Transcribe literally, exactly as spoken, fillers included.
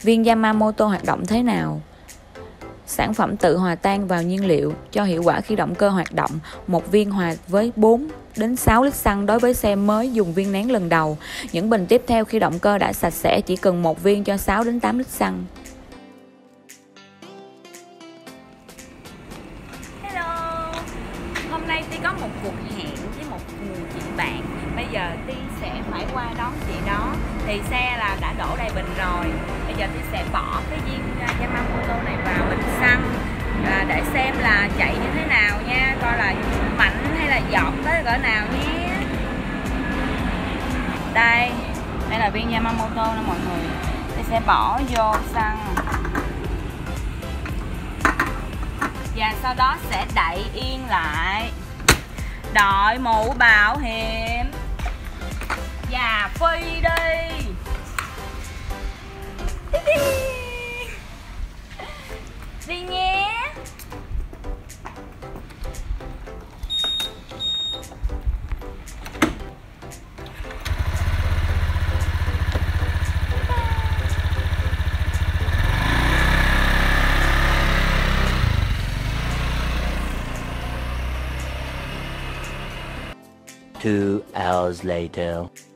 Viên Yamamoto hoạt động thế nào? Sản phẩm tự hòa tan vào nhiên liệu cho hiệu quả khi động cơ hoạt động. Một viên hòa với bốn đến sáu lít xăng đối với xe mới dùng viên nén lần đầu. Những bình tiếp theo khi động cơ đã sạch sẽ chỉ cần một viên cho sáu đến tám lít xăng. Hello. Hôm nay Ti có một cuộc hẹn với một người chị bạn. Bây giờ Ti sẽ phải qua đón chị đó. Thì xe là đã đổ đầy bình rồi. Bây giờ Ti sẽ bỏ cái viên Yamamoto này vào bình xăng à, để xem là chạy như thế nào nha, coi là mạnh hay là giọt tới cỡ nào nhé. Đây, đây là viên Yamamoto nè mọi người. Ti sẽ bỏ vô xăng và sau đó sẽ đậy yên lại, đội mũ bảo hiểm và phi đi. Đi nhé. Two hours later.